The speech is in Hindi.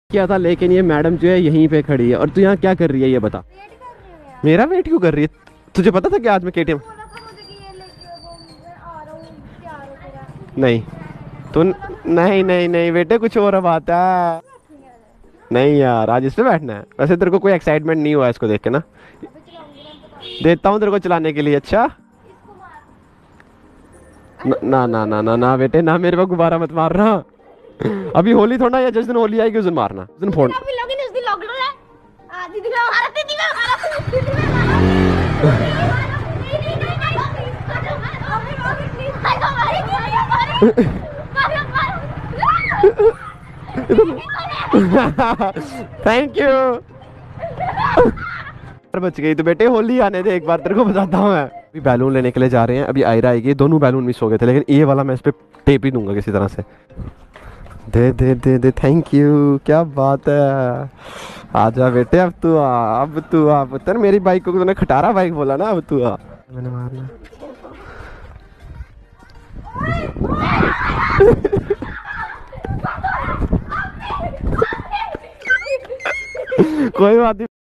किया था, लेकिन ये मैडम जो है यहीं पे खड़ी है। और तू यहाँ क्या कर रही है ये बता। वेट कर रही हूँ यार। मेरा वेट क्यों कर रही है? तुझे पता था कि आज मैं KTM? बोला था मुझे कि ये लेके वो मैं आ रहा हूँ, तैयार हो तेरा। नहीं तो नहीं नहीं नहीं बेटे, कुछ और बात है। नहीं यार, आज इस पे बैठना है। वैसे तेरे को कोई एक्साइटमेंट नहीं हुआ इसको देख के ना? अभी चलाऊंगी ना, बता। देता हूँ तेरे को चलाने के लिए। अच्छा इसको मार। ना ना ना ना ना बेटे ना, मेरे को गुब्बारा मत मारना। अभी होली थोड़ा, या जिस दिन होली आएगी उस दिन मारना, उस दिन फोड़। अभी लॉगिन उस दिन लॉकडाउन है। दीदी मैं मारा, दीदी मैं मारा, दीदी मैं मारा, दीदी मैं मारा। नहीं नहीं नहीं नहीं, अभी अभी प्लीज मारो, मारी दीदी मारी, मारो मारो। Thank you. बच गई तो बेटे, होली आने दे एक बार, तेरे को बताता हूँ मैं। अभी बैलून लेने के लिए जा रहे हैं, अभी आयरा आएगी। दोनों बैलून मिस हो गए थे, लेकिन ये वाला मैं इस पे टेप ही दूंगा किसी तरह से। दे दे दे दे, थैंक यू, क्या बात है। आजा बेटे, अब तू आ, अब तू आ पुत्र। मेरी बाइक को तूने खटारा बाइक बोला ना, अब तू आ। मैंने मारना। कोई बात नहीं।